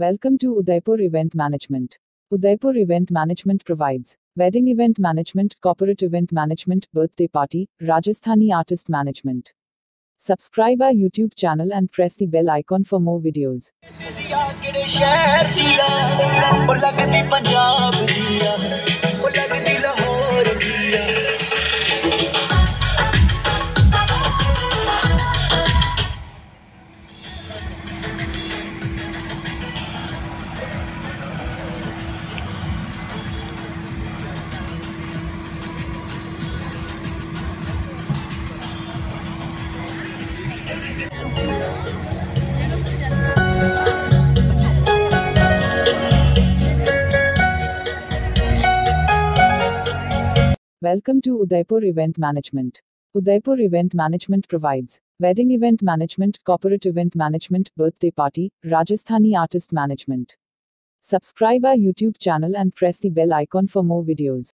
Welcome to Udaipur Event Management. Udaipur Event Management provides wedding event management, corporate event management, birthday party, Rajasthani artist management. Subscribe our YouTube channel and press the bell icon for more videos. Welcome to Udaipur Event Management. Udaipur Event Management provides wedding event management, corporate event management, birthday party, Rajasthani artist management. Subscribe our YouTube channel and press the bell icon for more videos.